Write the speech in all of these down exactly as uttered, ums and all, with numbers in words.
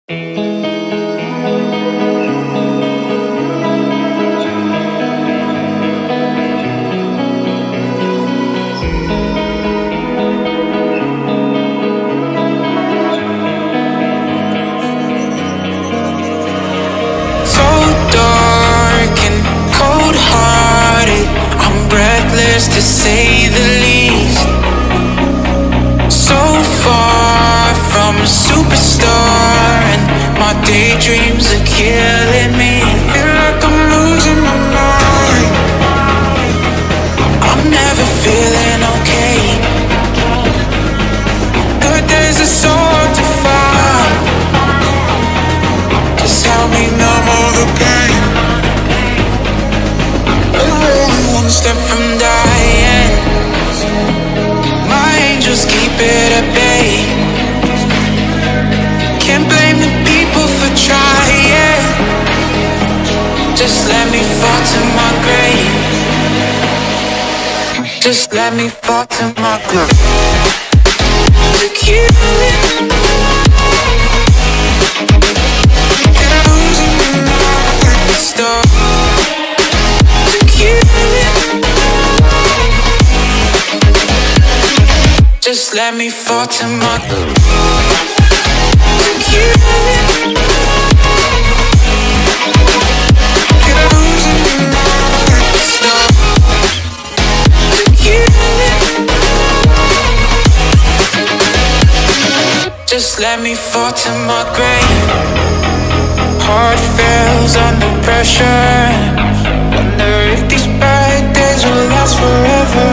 To say the least, so far from a superstar, and my daydreams are killing me. Feel like I'm losing my mind. I'm never feeling okay. Good days are so hard to find. Just help me numb all the pain. I'm only one step from dying. My angels keep it at bay. Can't blame the people for trying. Just let me fall to my grave. Just let me fall to my grave. To kill it. And I'm losing my mind. Stop. To kill it. Just let me fall to my grave. To kill it. And I'm losing my mind. Stop. To kill it. Just let me fall to my grave. Heart fails under pressure. Wonder if these bad days will last forever.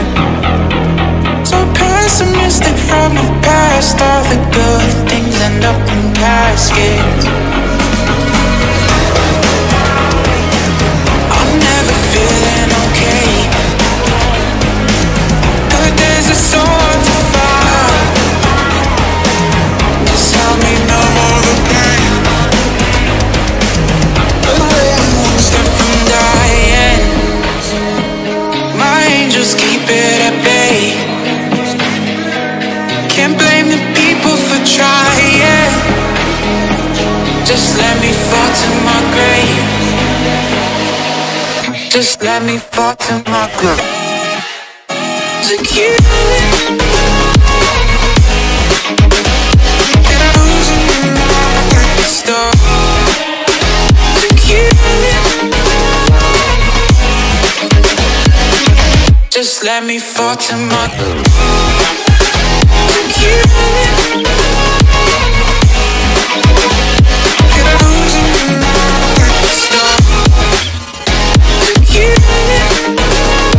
So pessimistic from the past. All the good things end up in caskets. I'm never feeling okay. Good days are so hard to find. Just help me numb all the pain. I'm only one step from dying. My angels keep it at bay. Can't blame the people for trying. Just let me fall to my grave. Just let me fall to my grave. To kill it. And I'm losing my mind. Stop. To kill it. Just let me fall to my grave. To kill it. And I'm losing my mind. Stop. To kill it.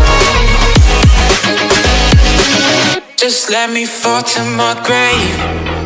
Just let me fall to my grave.